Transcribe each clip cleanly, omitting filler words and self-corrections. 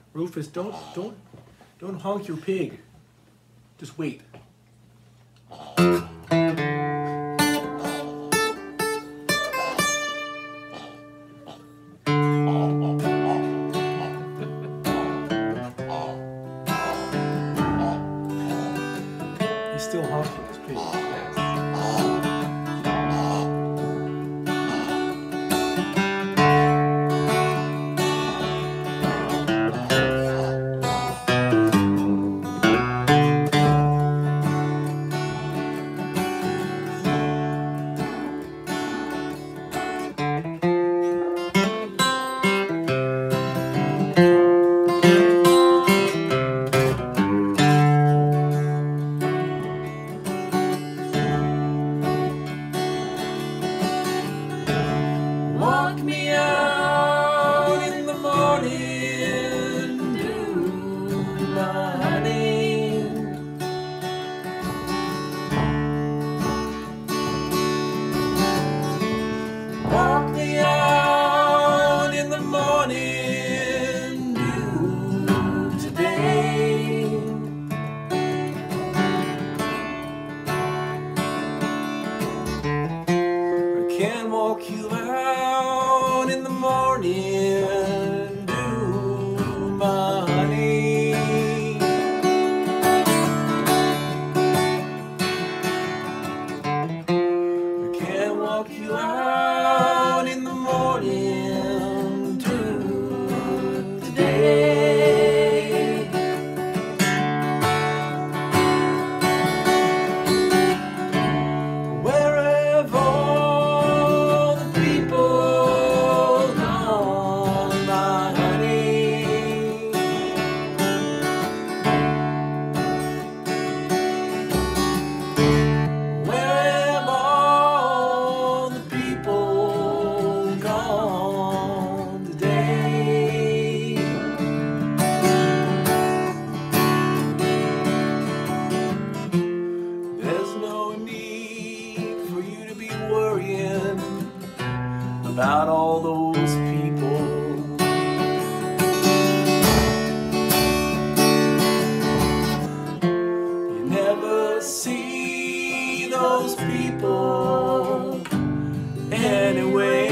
Roofus, don't honk your pig. Just wait. He's still honking his pig. Walk me out in the morning, dew, my honey. Walk me out in the morning, dew, today. I can walk you out in the morning, dew, my honey. I can walk you out in the morning, dew, today. Where have all the people gone, my honey? Where have all the people gone today? There's no need for you to be worrying about all those people. You never see those people anyway.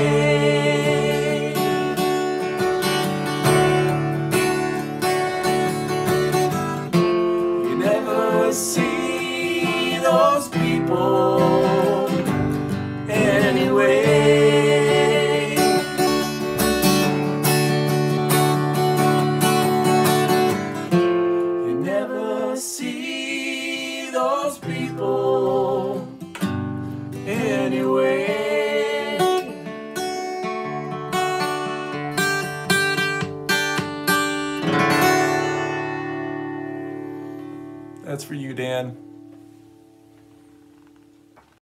You never see those people anyway. You never see those people anyway. That's for you, Dan.